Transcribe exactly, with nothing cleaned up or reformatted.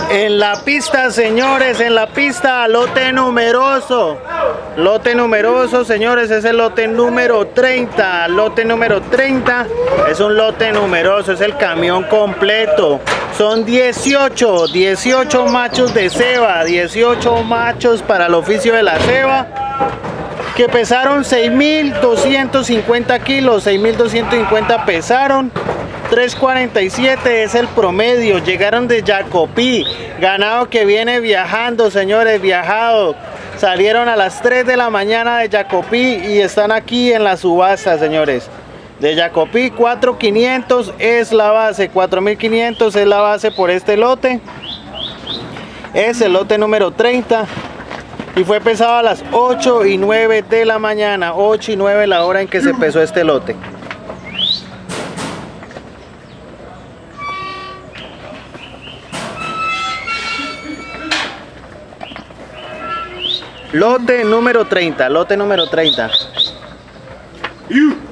En la pista, señores, en la pista, lote numeroso. Lote numeroso, señores, es el lote número treinta. Lote número treinta es un lote numeroso, es el camión completo. Son dieciocho, dieciocho machos de ceba, dieciocho machos para el oficio de la ceba, que pesaron seis mil doscientos cincuenta kilos, seis mil doscientos cincuenta pesaron. tres cuarenta y siete es el promedio. Llegaron de Jacopí, ganado que viene viajando, señores, viajado. Salieron a las tres de la mañana de Jacopí y están aquí en la subasta, señores. De Jacopí, cuatro mil quinientos es la base, cuatro mil quinientos es la base por este lote. Es el lote número treinta y fue pesado a las ocho y nueve de la mañana, ocho y nueve la hora en que se pesó este lote. Lote número treinta, lote número treinta.